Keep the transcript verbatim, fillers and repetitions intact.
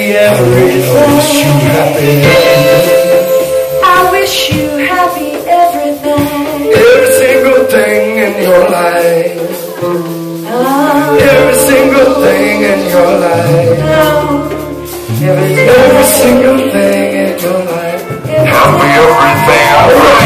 happy everything. I wish you happy everything. Every single thing in your life. Oh. Every single thing in your life. Oh. Every, every single thing in your life. Happy everything.